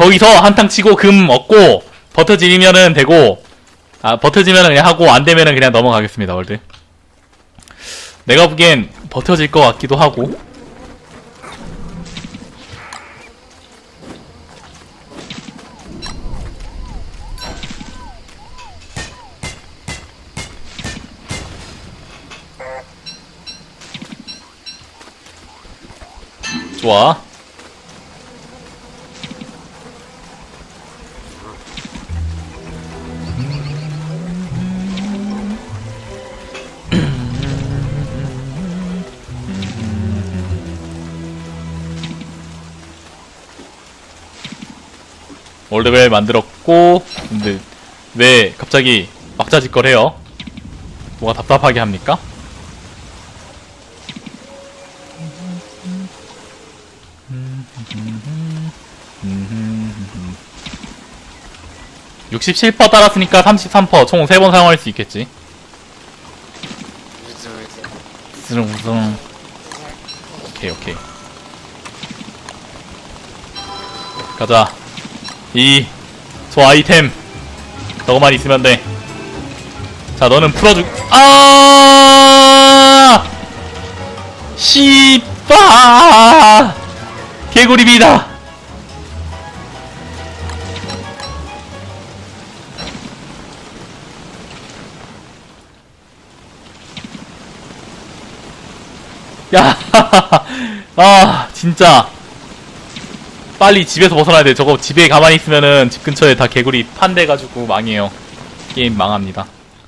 거기서 한탕 치고 금 얻고 버텨지면은 되고, 버텨지면은 그냥 하고 안되면은 그냥 넘어가겠습니다. 월드 내가 보기엔 버텨질 것 같기도 하고. 좋아. 월드벨 만들었고. 근데 왜 갑자기 막자짓걸 해요? 뭐가 답답하게 합니까? 67% 따랐으니까 33%, 총 3번 사용할 수 있겠지. 우승. 오케이. 가자. 저 아이템 저거만 있으면 돼. 자, 너는 풀어주. 씨빠 개구리비다. 야. 진짜 빨리 집에서 벗어나야 돼. 저거 집에 가만히 있으면은 집 근처에 다 개구리 판돼가지고 망해요. 게임 망합니다.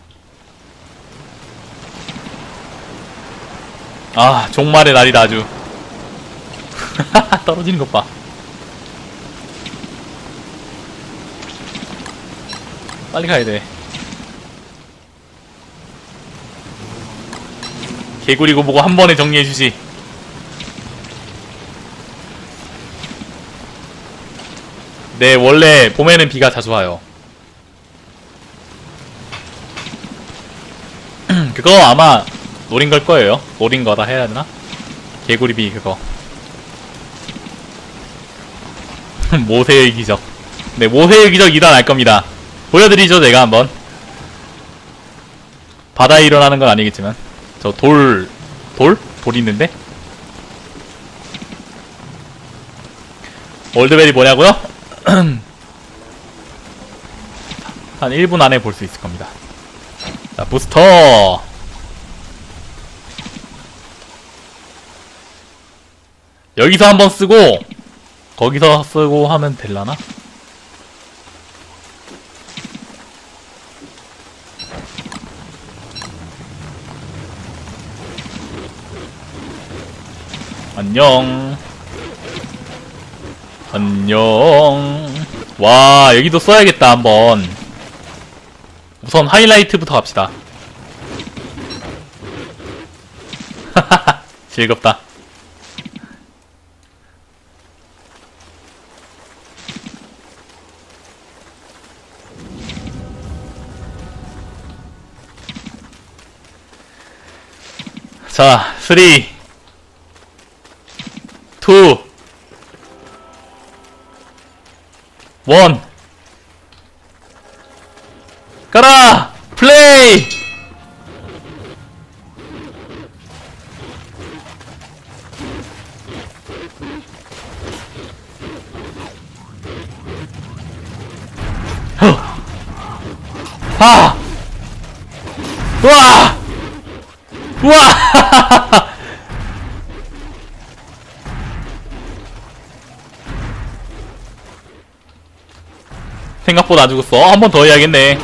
종말의 날이다 아주. 떨어지는 것 봐. 빨리 가야 돼. 개구리고 뭐고 한 번에 정리해주지. 네, 원래 봄에는 비가 자주 와요. 그거 아마 노린 걸 거예요. 노린 거다 해야 되나? 개구리비 그거. 모세의 기적. 네, 모세의 기적 일어날 겁니다. 보여드리죠, 제가 한번. 바다에 일어나는 건 아니겠지만. 저 돌 있는데? 월드벨이 뭐냐고요? 한 1분 안에 볼 수 있을 겁니다. 자, 부스터! 여기서 한번 쓰고, 거기서 쓰고 하면 될라나? 안녕. 와, 여기도 써야겠다 한번. 우선 하이라이트부터 갑시다. 즐겁다. 자, 3 2 1 가라! 플레이! 우와! 우와! 생각보다 안 죽었어. 한 번 더 해야겠네.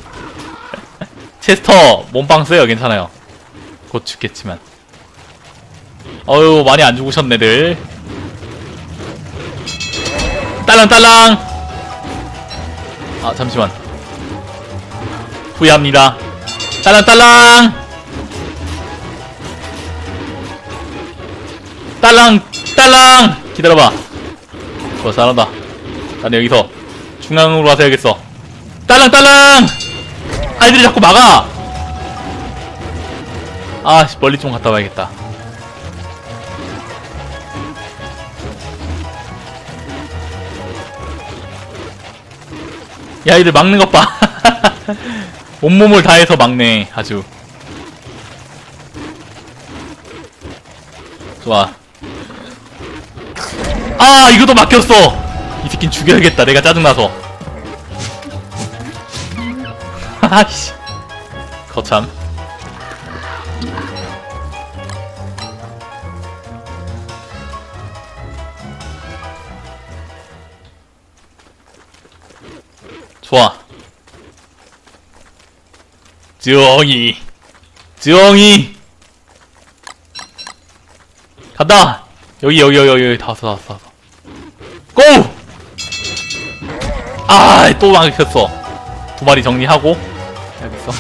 체스터 몸빵 써요. 괜찮아요. 곧 죽겠지만. 어휴, 많이 안 죽으셨네들. 딸랑딸랑. 잠시만. 후회합니다. 딸랑딸랑. 딸랑딸랑. 기다려봐. 좋아, 잘한다. 나는 여기서 중앙으로 가서 해야겠어. 딸랑딸랑! 아이들이 자꾸 막아! 멀리 좀 갔다 와야겠다. 야, 이들 막는 것 봐. 온몸을 다해서 막네, 아주. 좋아. 아, 이것도 막혔어! 이 새끼는 죽여야겠다, 내가 짜증나서. 하하씨. 거참. 좋아. 쯔엉이 간다. 여기 다 왔어. 고! 아, 또 막혔어. 두 마리 정리하고 해야겠어.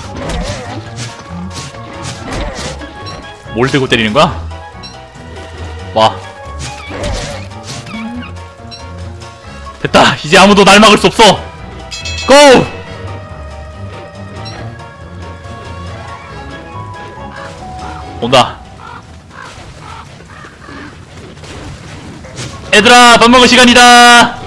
뭘 들고 때리는 거야? 와. 됐다. 이제 아무도 날 막을 수 없어. 고! 온다. 얘들아, 밥 먹을 시간이다.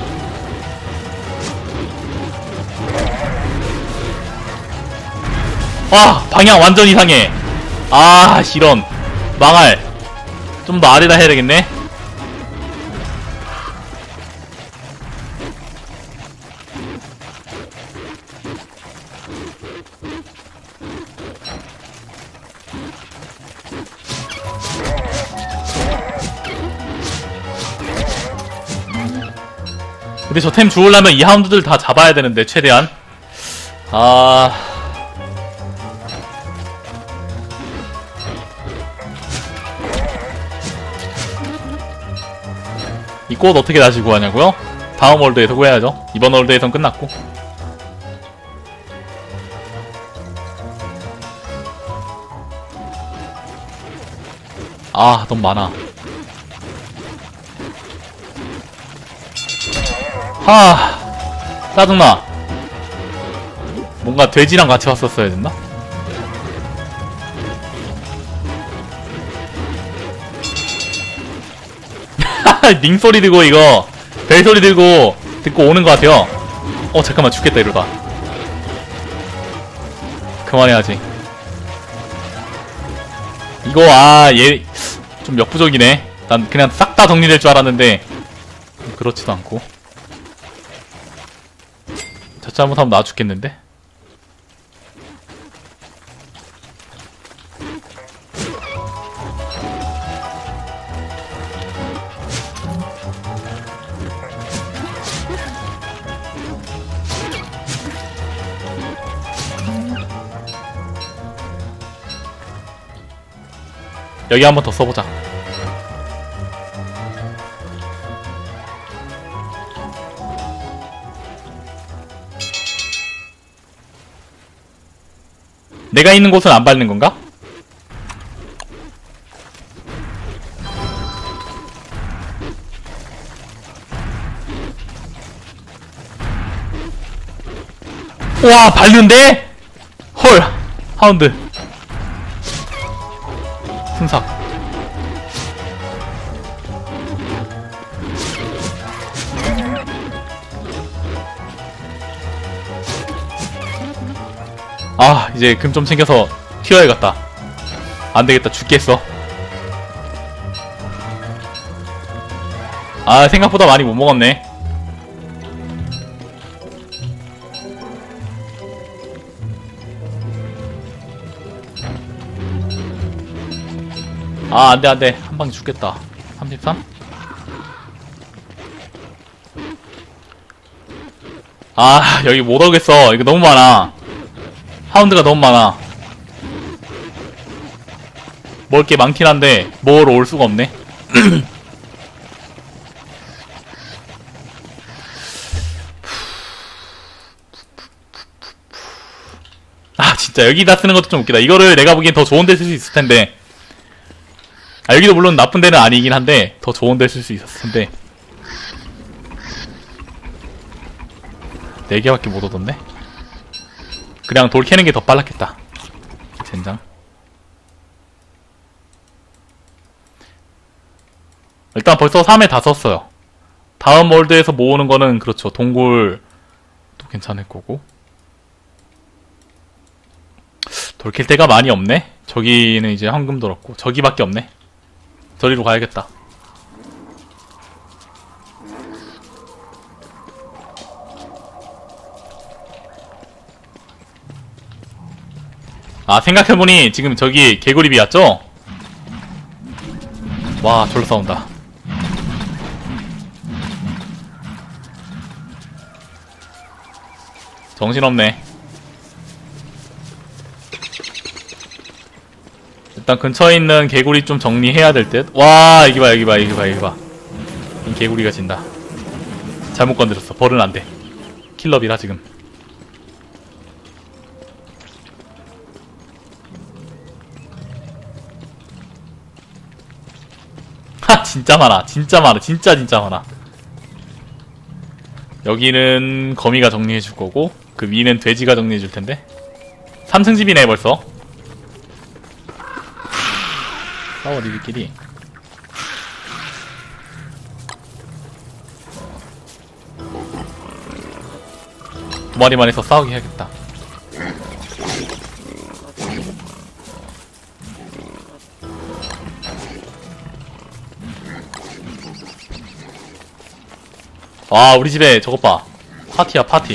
와, 방향 완전 이상해. 아, 이런 망할. 좀 더 아래다 해야 되겠네. 근데 저 템 주우려면 이 하운드들 다 잡아야 되는데, 최대한. 아. 이 꽃 어떻게 다시 구하냐고요? 다음 월드에서 구해야죠. 이번 월드에선 끝났고. 아, 너무 많아. 하, 짜증나. 뭔가 돼지랑 같이 왔었어야 됐나? 닝 소리 들고 이거 벨 소리 들고 듣고 오는 것 같아요. 잠깐만 죽겠다 이러다. 그만해야지. 이거 얘 좀 역부족이네. 난 그냥 싹 다 정리될 줄 알았는데 그렇지도 않고. 저 잘못하면 나 죽겠는데? 여기 한번 더 써보자. 내가 있는 곳은 안 밟는 건가? 와, 밟는데? 헐, 하운드. 순삭. 이제 금 좀 챙겨서 튀어야겠다. 안되겠다, 죽겠어. 생각보다 많이 못 먹었네. 안돼. 한 방에 죽겠다. 33? 여기 못 오겠어. 이거 너무 많아. 하운드가 너무 많아. 먹을 게 많긴 한데 먹으러 올 수가 없네. 진짜 여기다 쓰는 것도 좀 웃기다. 이거를 내가 보기엔 더 좋은 데 쓸 수 있을 텐데. 여기도 물론 나쁜 데는 아니긴 한데 더 좋은 데 쓸 수 있었을 텐데. 4개밖에 못 얻었네. 그냥 돌 캐는 게 더 빨랐겠다. 젠장. 일단 벌써 3회 다 썼어요. 다음 월드에서 모으는 거는 그렇죠. 동굴 괜찮을 거고. 돌킬 데가 많이 없네. 저기는 이제 황금 돌았고 저기밖에 없네. 저리로 가야겠다. 아, 생각해보니 지금 저기 개구리비 왔죠? 와, 졸라 싸운다. 정신없네. 일단 근처에 있는 개구리 좀 정리해야 될 듯. 와, 여기 봐, 여기 봐, 여기 봐, 여기 봐. 이 개구리가 진다. 잘못 건드렸어. 벌은 안 돼. 킬러비라 지금. 하, 진짜 많아. 진짜 많아. 진짜 많아. 여기는 거미가 정리해줄 거고, 그 위는 돼지가 정리해줄 텐데. 3층 집이네, 벌써. 싸워, 니들끼리. 두 마리만 해서 싸우게 해야겠다. 와, 우리 집에 저것 봐. 파티야, 파티.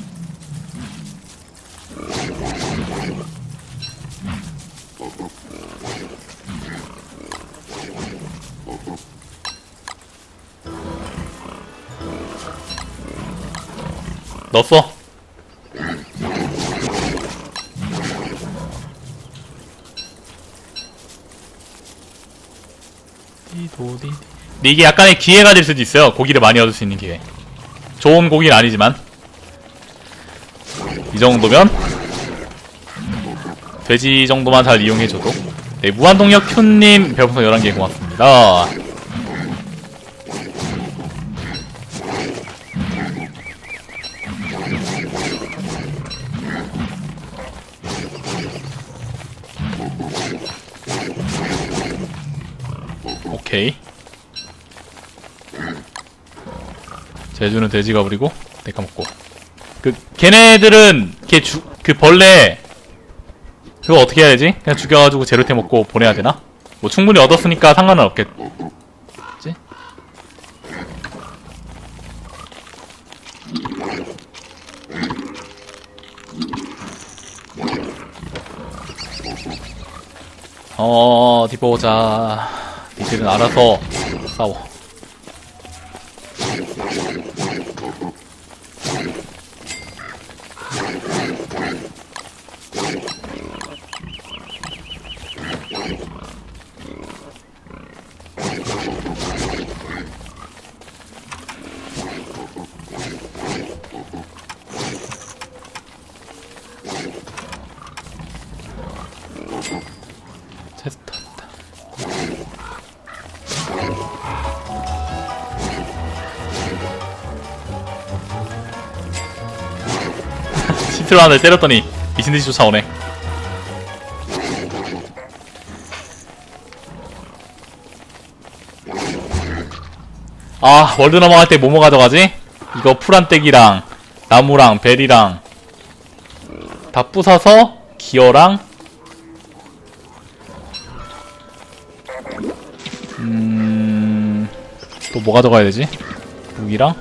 넣었어. 근데 이게 약간의 기회가 될 수도 있어요. 고기를 많이 얻을 수 있는 기회. 좋은 고기는 아니지만 이 정도면 돼지 정도만 잘 이용해줘도. 네, 무한동력 큐님 별풍선 11개 고맙습니다. 오케이. 제주는 돼지가 부리고 내가 먹고. 걔네들은 그 벌레 그거 어떻게 해야 되지? 그냥 죽여가지고 재료템 먹고 보내야 되나? 뭐 충분히 얻었으니까 상관은 없겠지? 어디 보자. 니들은 알아서 싸워. 체스터다. 시트로 하나를 때렸더니 미친듯이 쫓아오네. 아, 월드 넘어갈 때 뭐뭐 가져가지? 이거 풀한떼기랑 나무랑 벨이랑 다 부숴서 기어랑 또 뭐 가져가야 되지? 무기랑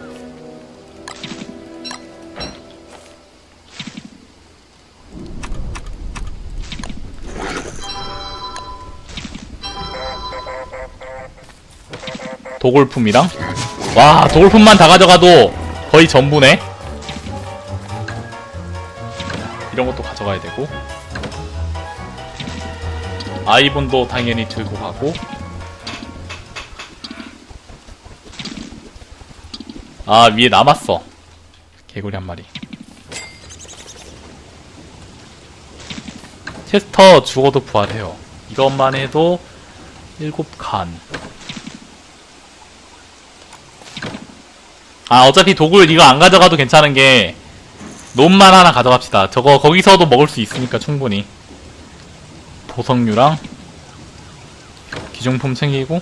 도골품이랑. 와, 도골품만 다 가져가도 거의 전부네. 이런 것도 가져가야 되고 아이본도 당연히 들고 가고. 아, 위에 남았어. 개구리 한 마리. 체스터 죽어도 부활해요. 이것만 해도 7칸. 아, 어차피 도굴 이거 안 가져가도 괜찮은 게 놈만 하나 가져갑시다. 저거 거기서도 먹을 수 있으니까 충분히. 보석류랑 기중품 챙기고.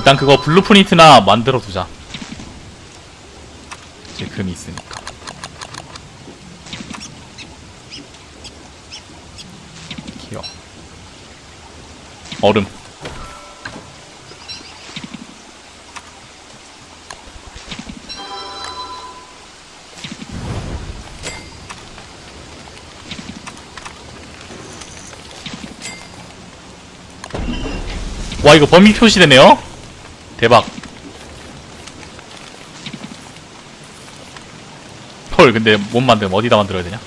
일단 그거 블루프린트나 만들어 두자. 이제 금이 있으니까. 귀여워. 얼음. 와, 이거 범위 표시되네요? 대박. 헐, 근데 못 만들면 어디다 만들어야 되냐?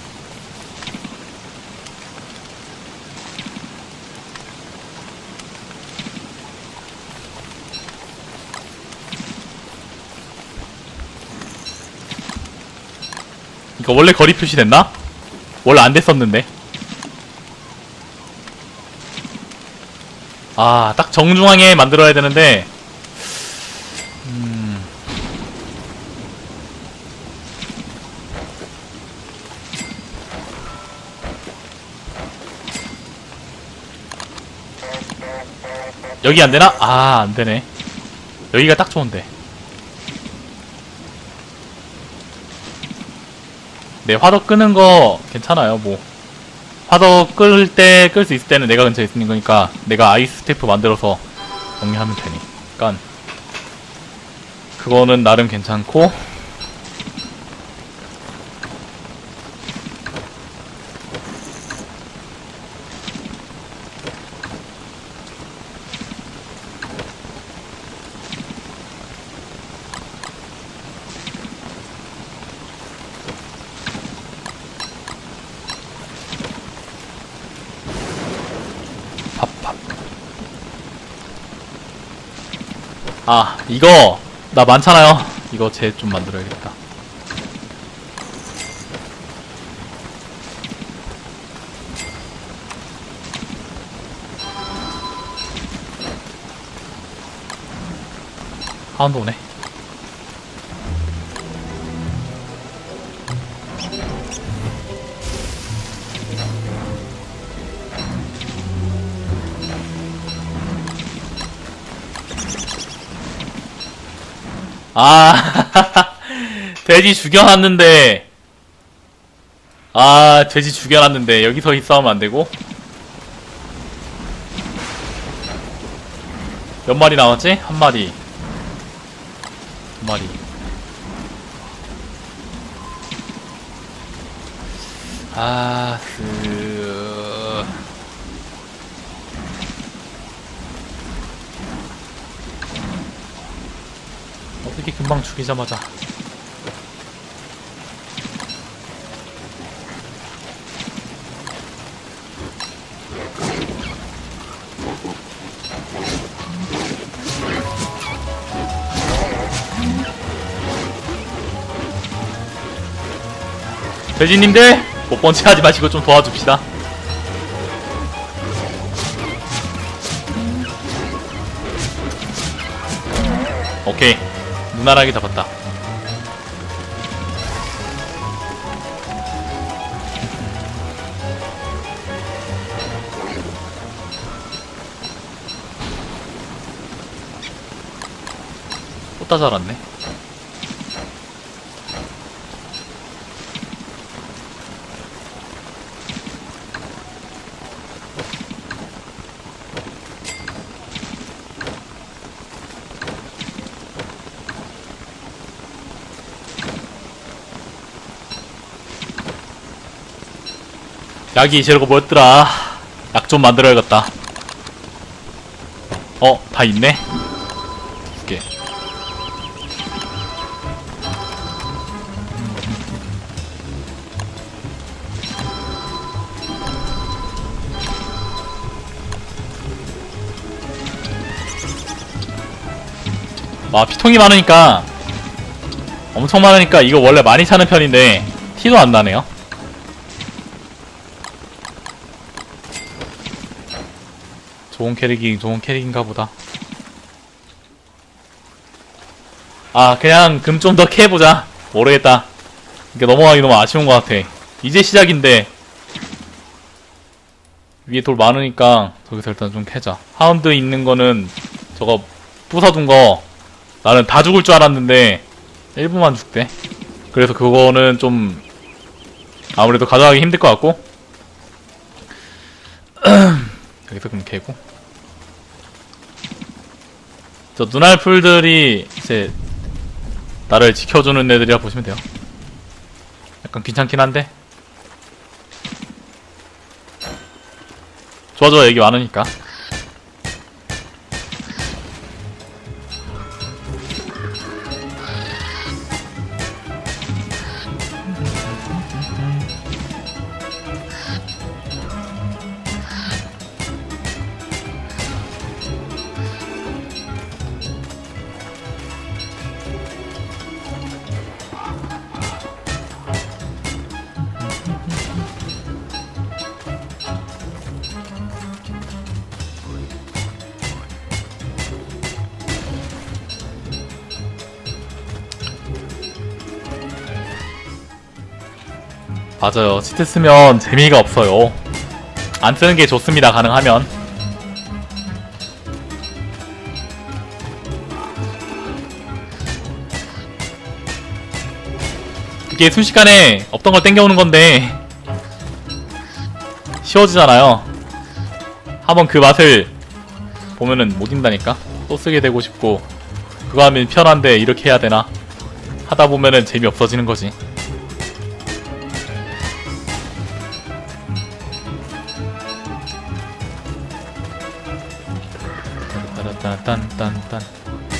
이거 원래 거리 표시됐나? 원래 안 됐었는데. 아, 딱 정중앙에 만들어야 되는데. 여기 안 되나? 아, 안 되네. 여기가 딱 좋은데. 네, 화덕 끄는 거 괜찮아요, 뭐. 화덕 끌 때, 끌 수 있을 때는 내가 근처에 있는 거니까 내가 아이스 스태프 만들어서 정리하면 되니까. 그거는 나름 괜찮고. 아, 이거 나 많잖아요. 이거 쟤 좀 만들어야겠다. 하운드 오네. 아, 돼지 죽여놨는데. 아, 돼지 죽여놨는데 여기서 싸우면 안되고. 몇 마리 나왔지? 한 마리, 두 마리. 아, 어떻게 금방 죽이자마자. 돼지님들 못 번치 하지 마시고 좀 도와줍시다. 오케이, 무난하게 잡았다. 또 다 자랐네. 약이 재료가 뭐였더라. 약 좀 만들어야겠다. 다 있네. 두개. 와, 피통이 많으니까, 엄청 많으니까 이거 원래 많이 차는 편인데 티도 안 나네요. 좋은 캐릭인가 보다. 아, 그냥 금 좀 더 캐보자. 모르겠다. 이게 넘어가기 너무 아쉬운 것 같아. 이제 시작인데 위에 돌 많으니까 저기서 일단 좀 캐자. 하운드 있는 거는 저거 부숴둔 거 나는 다 죽을 줄 알았는데 1분만 죽대. 그래서 그거는 좀 아무래도 가져가기 힘들 것 같고 여기서 그럼 개고 저 눈알풀들이 이제 나를 지켜주는 애들이라 보시면 돼요. 약간 귀찮긴 한데 좋아 좋아 얘기 많으니까. 맞아요. 치트 쓰면 재미가 없어요. 안 쓰는 게 좋습니다. 가능하면. 그게 순식간에 없던 걸 땡겨오는 건데 쉬워지잖아요. 한번 그 맛을 보면은 못 인다니까. 또 쓰게 되고 싶고 그거 하면 편한데 이렇게 해야 되나 하다 보면은 재미 없어지는 거지. 딴딴딴딴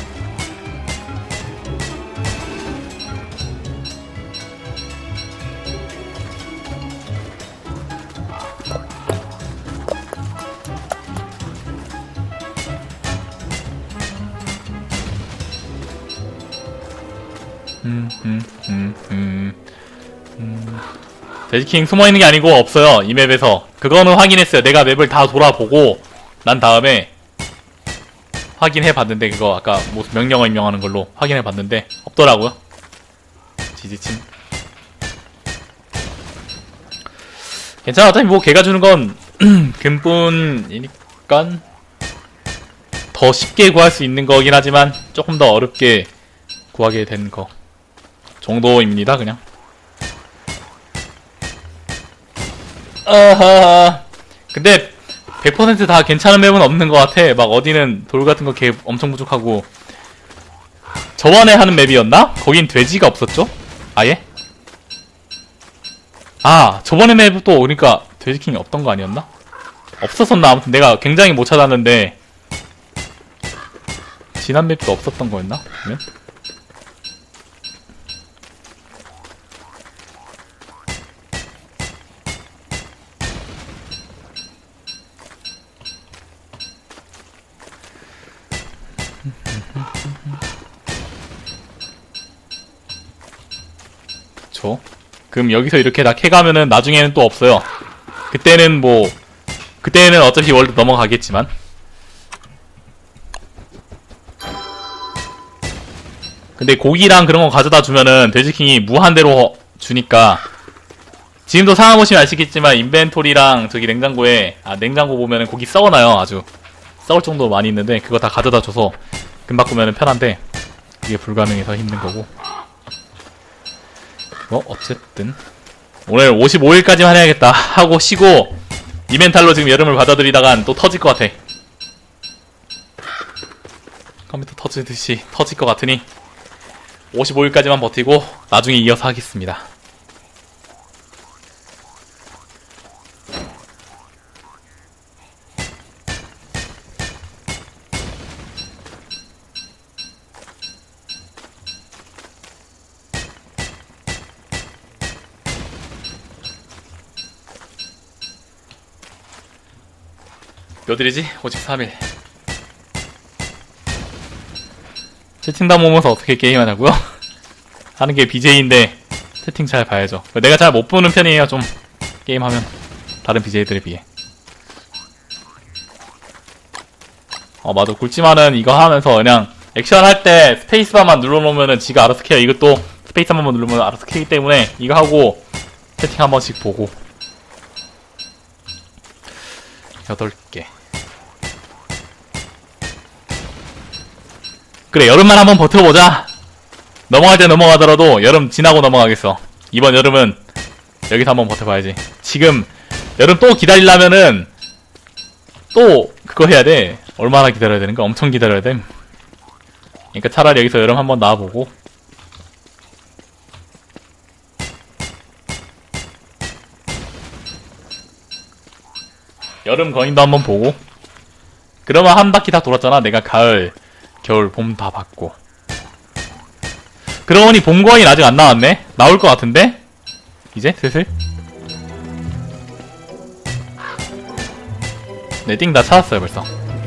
돼지킹 숨어있는 게 아니고 없어요. 이 맵에서. 그거는 확인했어요. 내가 맵을 다 돌아보고 난 다음에 확인해봤는데 그거 아까 무슨 명령어 임명하는 걸로 확인해봤는데 없더라고요. 지지침. 괜찮아. 어차피 뭐 걔가 주는 건 금뿐이니까 더 쉽게 구할 수 있는 거긴 하지만 조금 더 어렵게 구하게 된 거 정도입니다. 그냥. 아하. 근데 100% 다 괜찮은 맵은 없는 것 같아. 막 어디는 돌 같은 거 개 엄청 부족하고. 저번에 하는 맵이었나? 거긴 돼지가 없었죠? 아예? 아, 저번에 맵도 그러니까 돼지킹이 없던 거 아니었나? 없었었나? 아무튼 내가 굉장히 못 찾았는데 지난 맵도 없었던 거였나? 그러면? 그쵸. 그럼 여기서 이렇게 다 캐가면은 나중에는 또 없어요. 그때는 뭐 그때는 어차피 월드 넘어가겠지만. 근데 고기랑 그런 거 가져다 주면은 돼지킹이 무한대로 주니까. 지금도 상황보시면 아시겠지만 인벤토리랑 저기 냉장고에 냉장고 보면은 고기 썩어놔요. 아주 썩을 정도로 많이 있는데 그거 다 가져다 줘서 금방 꾸면은 편한데 그게 불가능해서 힘든 거고. 어쨌든 오늘 55일까지만 해야겠다 하고 쉬고 이멘탈로 지금 여름을 받아들이다간 또 터질 것 같아. 컴퓨터 터지듯이 터질 것 같으니 55일까지만 버티고 나중에 이어서 하겠습니다. 몇일이지? 53일. 채팅당 보면서 어떻게 게임하냐고요? 하는 게 BJ인데 채팅 잘 봐야죠. 내가 잘 못 보는 편이에요. 좀 게임하면 다른 BJ들에 비해. 맞아. 굴지만은 이거 하면서 그냥 액션 할 때 스페이스바만 눌러놓으면은 지가 알아서 캐요. 이것도 스페이스 한 번만 누르면 알아서 캐기 때문에 이거 하고 채팅 한 번씩 보고. 8개. 그래, 여름만 한번 버텨보자. 넘어갈 때 넘어가더라도 여름 지나고 넘어가겠어. 이번 여름은 여기서 한번 버텨봐야지. 지금 여름 또 기다리려면은 또 그거 해야 돼. 얼마나 기다려야 되는가? 엄청 기다려야 돼. 그러니까 차라리 여기서 여름 한번 나와보고. 여름 거인도 한번 보고. 그러면 한 바퀴 다 돌았잖아. 내가 가을, 겨울, 봄 다 봤고. 그러고 보니 봄 거인 아직 안 나왔네? 나올 것 같은데? 이제 슬슬? 네, 띵 다 찾았어요 벌써.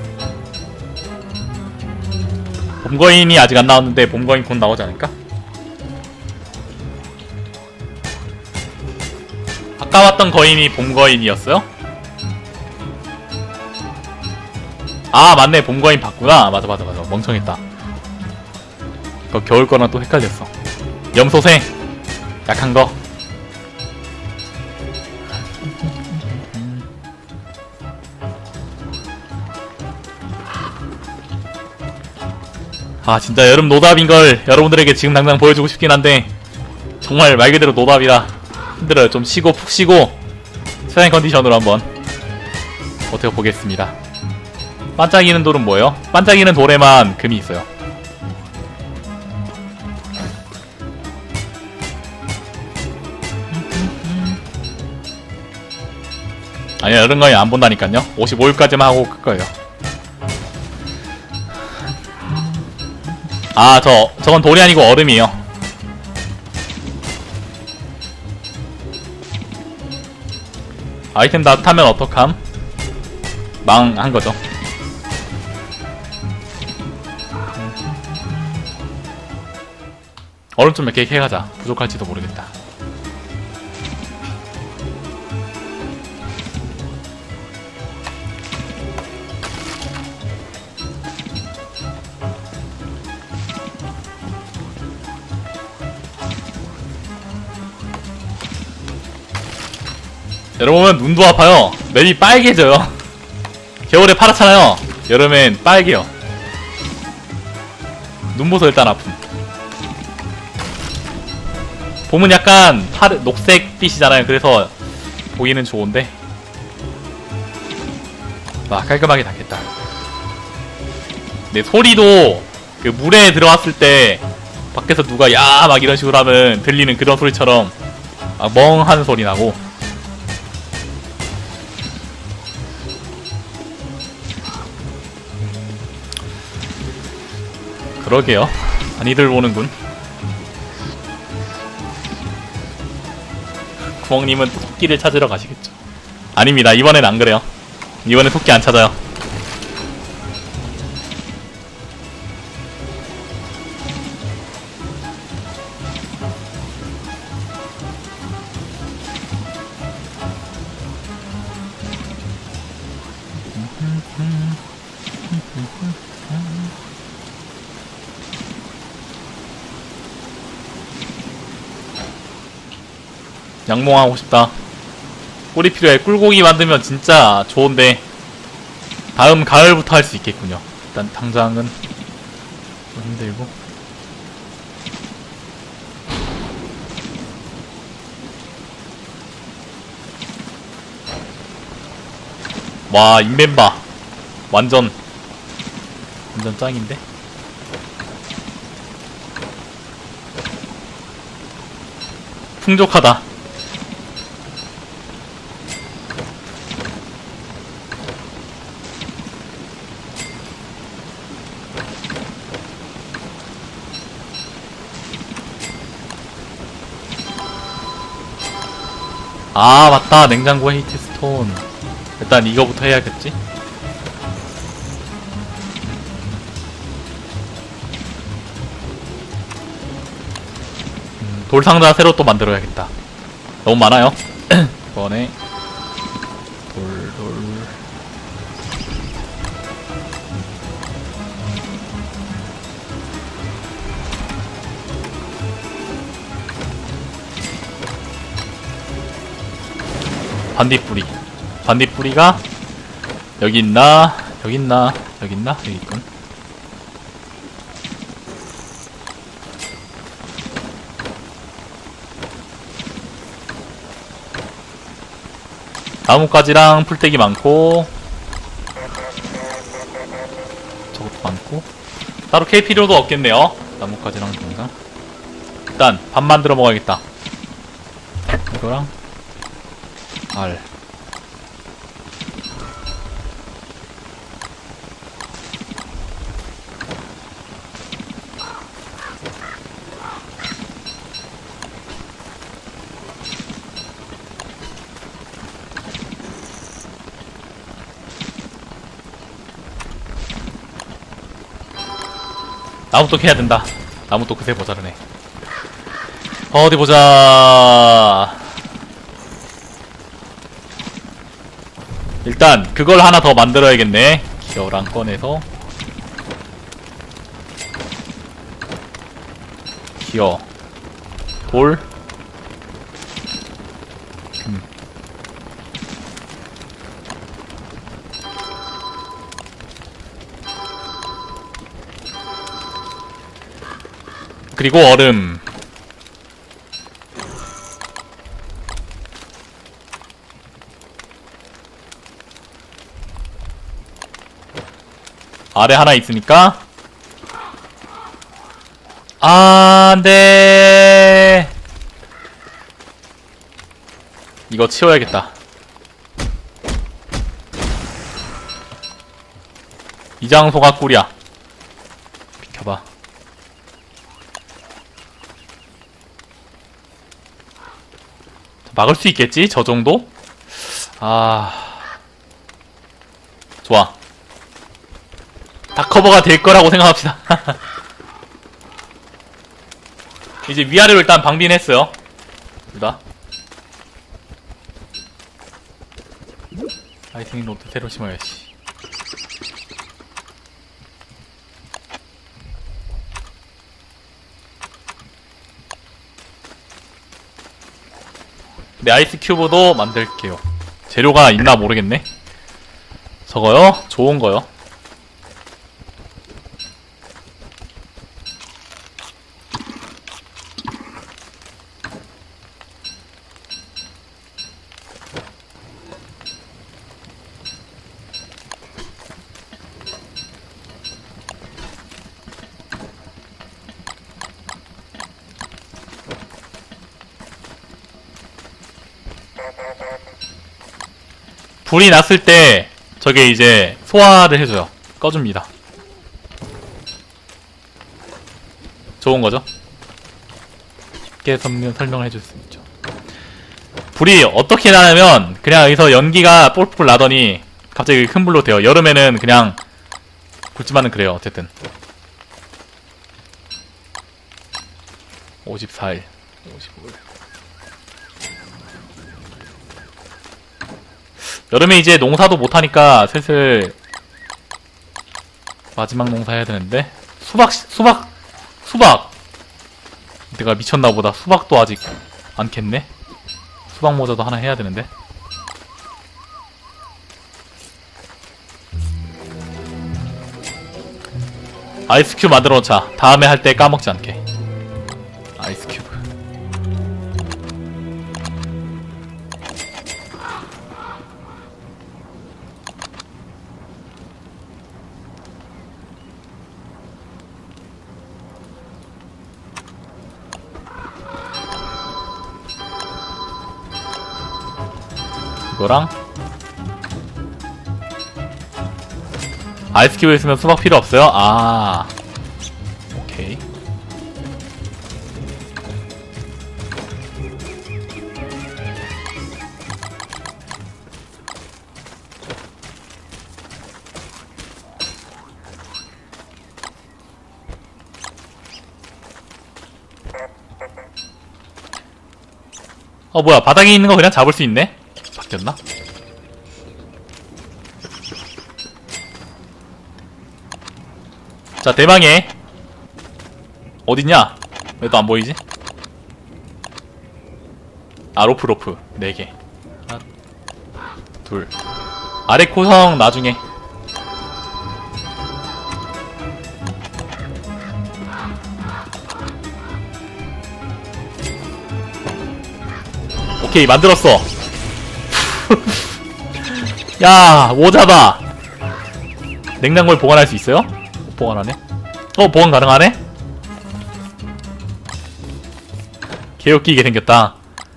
봄 거인이 아직 안 나왔는데 봄 거인 곧 나오지 않을까? 아까 왔던 거인이 봄 거인이었어요? 아 맞네, 봄 거인 봤구나. 맞아 멍청했다. 그거 겨울 거랑 또 헷갈렸어. 염소생 약한 거. 아 진짜 여름 노답인걸 여러분들에게 지금 당장 보여주고 싶긴 한데 정말 말 그대로 노답이라 힘들어요. 좀 쉬고 푹 쉬고 최상의 컨디션으로 한번 버텨보겠습니다. 반짝이는 돌은 뭐예요? 반짝이는 돌에만 금이 있어요. 아니야, 이런 거에 안 본다니깐요. 55일까지만 하고 끌 거예요. 아, 저건 돌이 아니고 얼음이에요. 아이템 다 타면 어떡함? 망한 거죠. 얼음 좀 몇 개 캐가자. 부족할지도 모르겠다. 여러분 보면 눈도 아파요. 맵이 빨개져요. 겨울에 파랗잖아요. 여름엔 빨개요. 눈보소 일단 아픔. 봄은 약간 녹색빛이잖아요. 그래서 보기는 좋은데 깔끔하게 닦겠다. 네, 소리도 그 물에 들어왔을 때 밖에서 누가 야 막 이런 식으로 하면 들리는 그런 소리처럼 멍하는 소리 나고. 그러게요. 많이들 오는군. 구멍님은 토끼를 찾으러 가시겠죠. 아닙니다. 이번엔 안 그래요. 이번엔 토끼 안 찾아요. 양몽하고 싶다. 꿀이 필요해. 꿀고기 만들면 진짜 좋은데 다음 가을부터 할 수 있겠군요. 일단 당장은 좀 힘들고. 와, 인벤바 완전 짱인데? 풍족하다. 아 맞다, 냉장고 헤이트 스톤. 일단 이거부터 해야겠지. 돌상자 새로 또 만들어야겠다. 너무 많아요. 이번에 돌 반딧불이가 여기 있나? 여기 있군. 나뭇가지랑 풀떼기 많고 저것도 많고 따로 캘 필요도 없겠네요. 나뭇가지랑 동상. 일단 밥 만들어 먹어야겠다. 이거랑 알. 나무도 캐야 된다. 나무도 그새 모자르네. 어디 보자. 일단 그걸 하나 더 만들어야겠네. 기어랑 꺼내서 기어 돌 그리고 얼음. 아래 하나 있으니까. 안돼. 이거 치워야겠다. 이 장소가 꿀이야. 비켜봐. 막을 수 있겠지? 저 정도? 좋아. 다 커버가 될 거라고 생각합시다. 이제 위아래로 일단 방비는 했어요. 둘 다. 라이트닝 로드 새로 심어야지. 네, 아이스 큐브도 만들게요. 재료가 있나 모르겠네. 저거요? 좋은 거요. 불이 났을 때 저게 이제 소화를 해줘요. 꺼줍니다. 좋은 거죠? 쉽게 설명을 해줄 수 있죠. 불이 어떻게 나냐면 그냥 여기서 연기가 뿔뿔 나더니 갑자기 큰 불로 돼요. 여름에는 그냥 굵지만은 그래요. 어쨌든 54일 55일 여름에 이제 농사도 못하니까 슬슬 마지막 농사 해야 되는데 수박 내가 미쳤나보다. 수박도 아직 안 캤네. 수박 모자도 하나 해야 되는데. 아이스 큐브 만들어 놓자. 다음에 할 때 까먹지 않게. 아이스 큐브. 이거랑 아이스 큐브 있으면 수박 필요 없어요? 오케이. 뭐야, 바닥에 있는 거 그냥 잡을 수 있네? 바뀌었나? 자, 대망의 어딨냐? 왜 또 안 보이지? 로프 4개. 하나, 둘. 아래 코성 나중에. 오케이, 만들었어. 야, 모자다. 냉장고에 보관할 수 있어요? 보관하네. 보관 가능하네? 개웃기게 생겼다.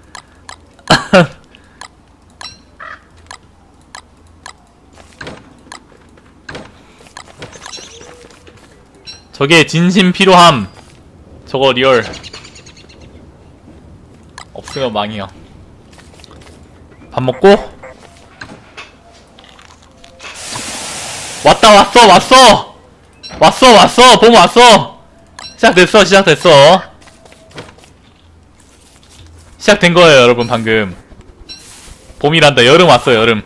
저게 진심 필요함. 저거 리얼. 없으면 망이야. 밥 먹고 왔어 봄 왔어. 시작된 거예요 여러분. 방금 봄이란다. 여름 왔어. 여름.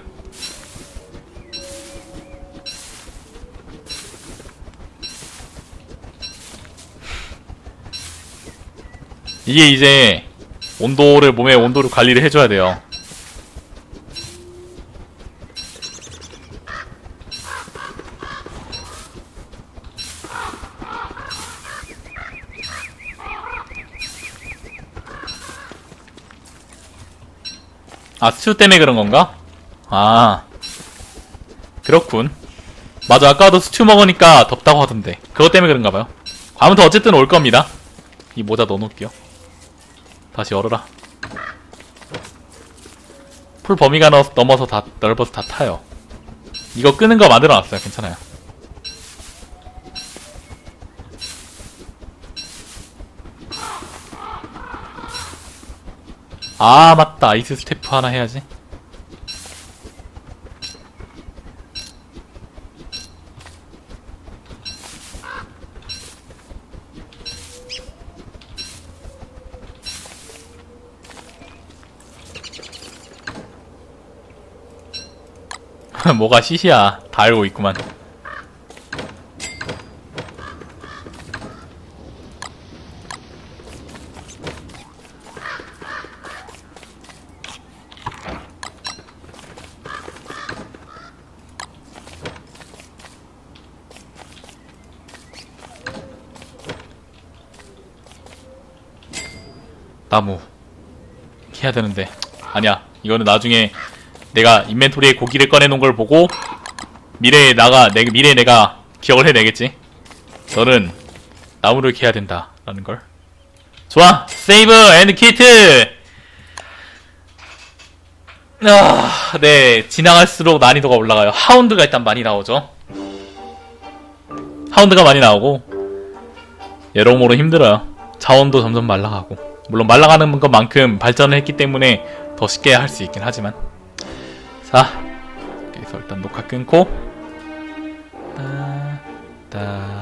이게 이제 몸의 온도를 관리를 해줘야 돼요. 아, 스튜 때문에 그런 건가? 아, 그렇군. 맞아, 아까도 스튜 먹으니까 덥다고 하던데. 그것 때문에 그런가 봐요. 아무튼 어쨌든 올 겁니다. 이 모자 넣어놓을게요. 다시 열어라. 풀 범위가 넘어서 다 넓어서 다 타요. 이거 끄는 거 만들어놨어요. 괜찮아요. 아, 맞다. 아이스 스태프 하나 해야지. 뭐가 시시야. 다 알고 있구만. 나무 해야 되는데. 아니야, 이거는 나중에 내가 인벤토리에 고기를 꺼내놓은 걸 보고 미래에 내가 기억을 해내겠지. 너는 나무를 캐야 된다 라는 걸. 좋아, 세이브 앤드 퀴트. 네, 지나갈수록 난이도가 올라가요. 하운드가 일단 많이 나오죠. 하운드가 많이 나오고 여러모로 힘들어요. 자원도 점점 말라가고. 물론 말라가는 것만큼 발전을 했기 때문에 더 쉽게 할 수 있긴 하지만. 자, 여기서 일단 녹화 끊고